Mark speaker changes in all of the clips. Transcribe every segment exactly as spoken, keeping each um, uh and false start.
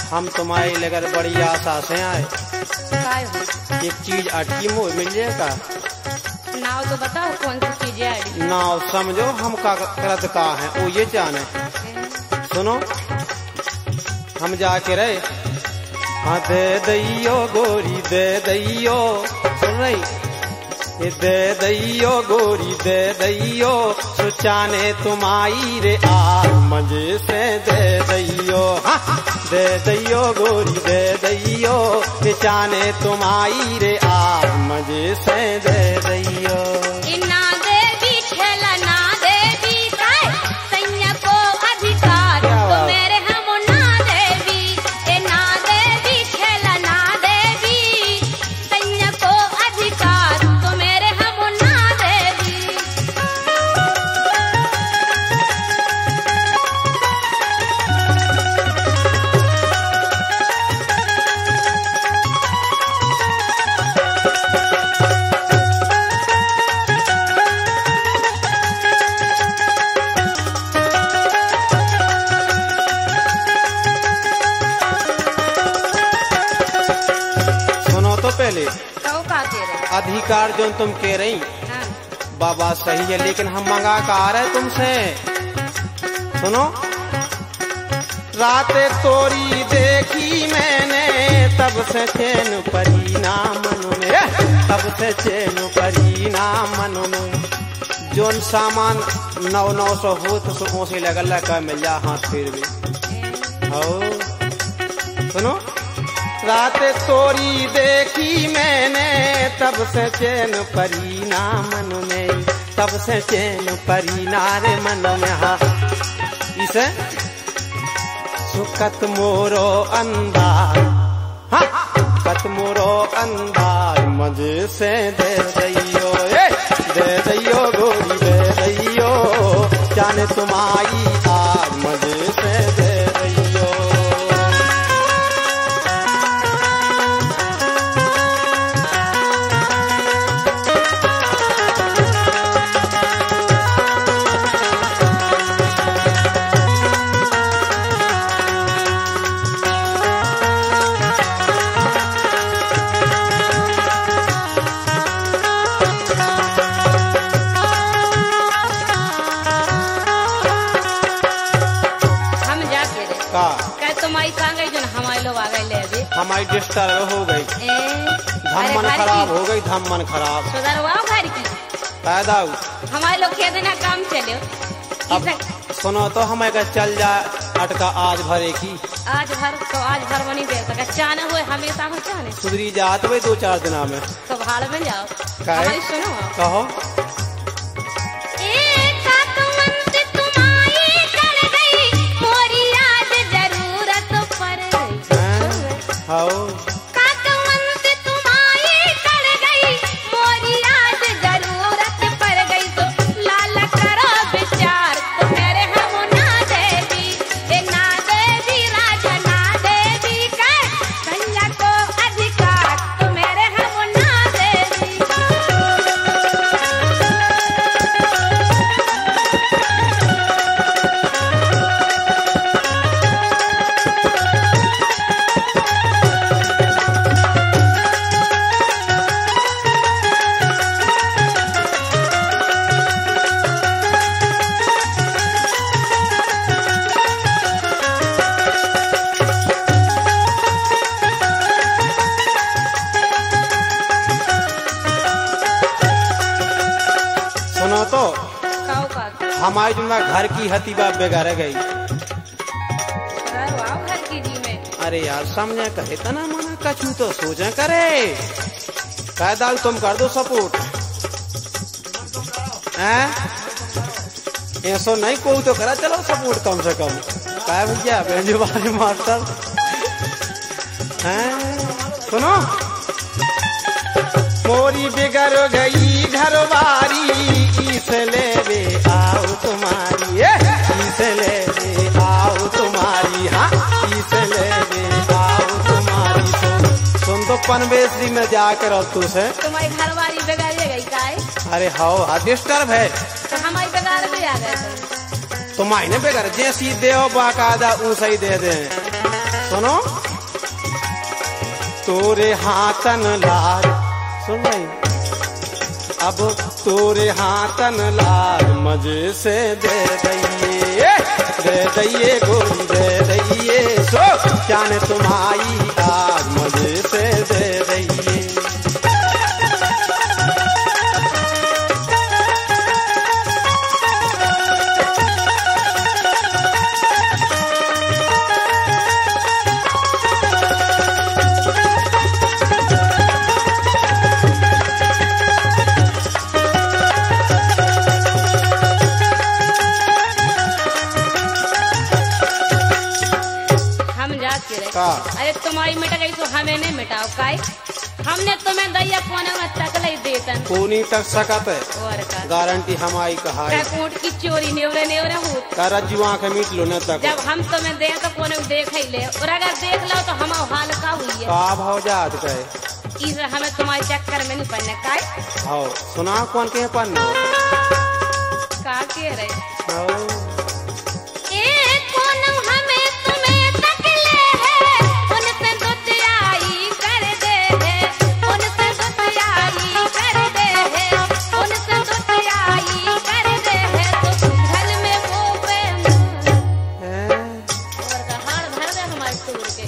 Speaker 1: हम तुम्हारी लेकर बड़ी आशा से आए।
Speaker 2: काय
Speaker 1: एक चीज अटकी मोह मिल जाएगा।
Speaker 2: नाव तो बताओ कौन सी चीज है।
Speaker 1: नाव समझो हम का करत का है वो ये जाने। सुनो हम जाके रहे हाँ दे दैयो गोरी दे दैयो सुन रही ये दे दैयो गोरी दे दैयो सुचाने तुम आई रे आ मजे से दे दैयो हाँ दे दैयो गोरी दे दैयो सुचाने तुम आई रे आ मजे से दे दैयो।
Speaker 2: ना देवी ठेला ना देवी काय सैया को अधिकार तो मेरे हम ना देवी ए ना देवी ठेला ना देवी सैया को अधिकार तो मेरे हम ना देवी।
Speaker 1: पहले
Speaker 2: तो का कह रहे
Speaker 1: अधिकार जो तुम कह रही
Speaker 2: हाँ।
Speaker 1: बाबा सही है लेकिन हम मंगा का आ रहे तुमसे। सुनो रात तोरी देखी मैंने तब से चैन परी ना मन में तब से चैन परी ना मन में जोन सामान नौ नौ सौ हो तो सुखों से लगल लगा मिल जा हाथ फिर भी हो। सुनो रात तोरी देखी मैंने तब से चैन परी ना मन में तब से चैन परी ना रे मन में हाँ इसे सुखत मोरो अंदाज हाँ सुखत मोरो अंदाज मजे से दे दैयो ए दे दैयो गोरी दे दैयो जाने तुम आई आज मजे से दे दैयो। हमारी डिस्टर्ब हो गई धम्मन खराब हो गई धम्मन खराब
Speaker 2: सुधरवाओ घर की
Speaker 1: पैदा
Speaker 2: हमारे लोग के देना काम चले।
Speaker 1: अब सुनो तो हमें का चल जा अटका आज भरे की
Speaker 2: आज भर तो आज भर बनी दे सका चाने हुए हमेशा हो चाने
Speaker 1: सुधरी जात भाई दो चार दिन में
Speaker 2: तो भाड़ में जाओ
Speaker 1: हमारी
Speaker 2: सुनो
Speaker 1: कहो हाँ
Speaker 2: काकवंत तुम्हारी कर गई मोरी आज जरूरत पड़ गई तो लाल करो विचार तो मेरे हम ना देवी ए ना देवी राजा ना देवी कर कन्या को अधिकार तो मेरे हम ना देवी।
Speaker 1: तो हमारी जुमला घर की हतीबा बेगार गई।
Speaker 2: घर की जी में
Speaker 1: अरे यार समझे कहे तना मना कछू तो सोचे करे कायदा तुम कर दो सपोर्ट हैं ऐसा नहीं कोई तो करा चलो सपोर्ट कम से कम क्या भैया बेंजो वाले मास्टर हैं। सुनो मोरी बिगड़ गई घरवारी इसले वे आओ तुम्हारी इसले वे आओ तुम्हारी हाँ इसले वे आओ तुम्हारी सुन सुन तो पनवेशी में जाकर अब तू से
Speaker 2: तुम्हारी घरवारी बिगड़ गई काय
Speaker 1: अरे हाओ हाँ डिस्टर्ब है
Speaker 2: तो हमारी बिगाड़ भी आ गए
Speaker 1: तुम्हारी ने बेगर जैसी दे बाकायदा ऊंचा ही दे दे। सुनो तोरे हाथन लाल सुन भाई अब तोरे हाथन लाल मजे से दे दइए दे दइए गोरी दे दइए सो जाने तुम्हारी आज मजे से दे दइए।
Speaker 2: अरे तुम्हारी मिट गई तो हमें नहीं मिटाओ काई हमने तुम्हें दैया कोने में तक ले देतन
Speaker 1: कोनी तक सकत है
Speaker 2: और का
Speaker 1: गारंटी हमारी कहा है
Speaker 2: कोट की चोरी नेवरे नेवरे हो
Speaker 1: कर जुआ के मीट लो न तक
Speaker 2: जब हम तुम्हें दे तो कोने देख ही ले और अगर देख लो तो हमारा हाल का हुई है
Speaker 1: का भाव जात कहे
Speaker 2: इस हमें तुम्हारे चक्कर में नहीं पड़ने काई
Speaker 1: हां सुना कौन के पन्ने
Speaker 2: का कह रहे
Speaker 1: हां
Speaker 2: ए कोन हमें तुम्हें तक ले है उनसे दुतियाई कर दे है उनसे दुतियाई कर दे है उनसे दुतियाई कर दे है तो घर में वो पे और का हार भर दे हमारे टूर के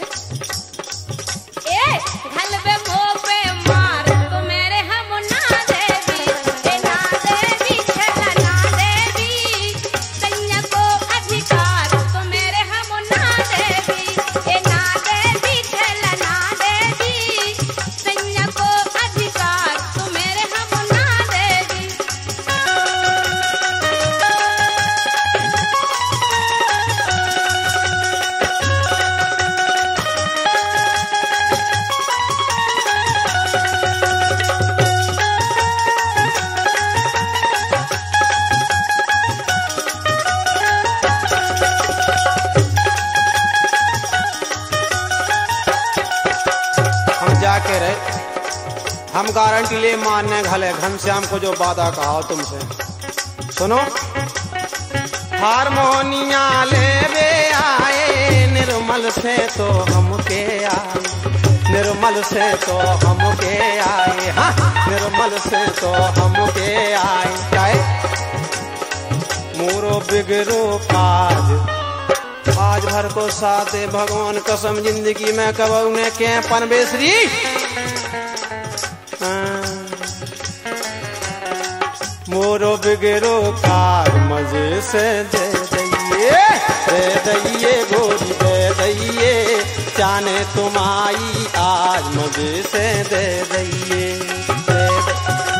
Speaker 2: इसे ए घर में वो पे मार तो मेरे हम ना देवी ए ना देवी छला ना देवी कन्या को अधिकार तो मेरे हम ना देवी ए ना देवी छला ना देवी कन्या को अधिकार तो मेरे हम ना देवी।
Speaker 1: हम जाके रहे हम गारंटी ले मानने घले घनश्याम को जो वादा कहा हो तुमसे सुनो हारमोनिया ले वे आए निर्मल से तो हमके आए निर्मल से तो हमके आए हाँ निर्मल से तो हमके आए चाहे मोरो बिगड़ो काज आज भर को साथे भगवान कसम जिंदगी में कबू ने के पनबेसरी मोरो बिगड़ो कार मजे से दे दइए दे दइए गोरी दे दइए जाने तुम आई आज मजे से दे दइए दे दे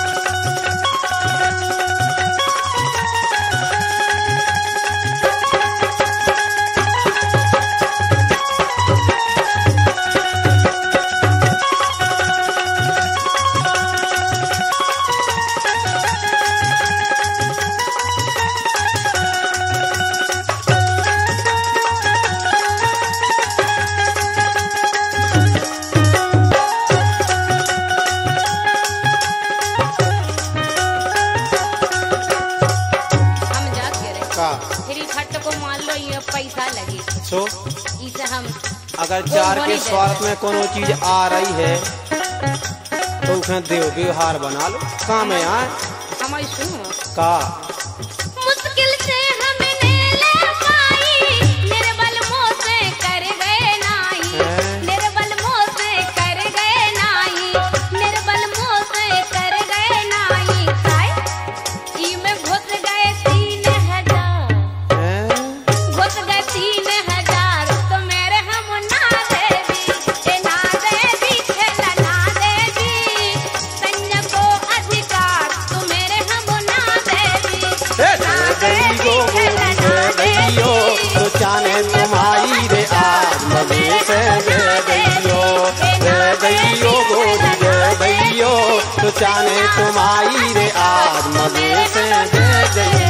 Speaker 2: पैसा लगे
Speaker 1: सो
Speaker 2: इसे हम
Speaker 1: अगर चार के स्वार्थ में कोनो चीज आ रही है तो उसने देव के हार बना लो काम है यार
Speaker 2: हमारी सुनो
Speaker 1: का
Speaker 2: मुश्किल से हमने ले पाई निर्बल मोह से कर गए नाही निर्बल मोह से कर गए नाही निर्बल मोह से कर गए नाही काय ई में घुस गए तीन हजार घुस गए तीन हजार तो मेरे हम ना देवी ए ना देवी छला ना देवी कन्या को अधिकार तो मेरे हम ना देवी ना देवी छला ना देवी
Speaker 1: तो जाने तुम्हारी रे आज मजे से दे दैयो दे दैयो गोरी दे दैयो तो जाने तुम्हारी रे आज मजे से दे दैयो।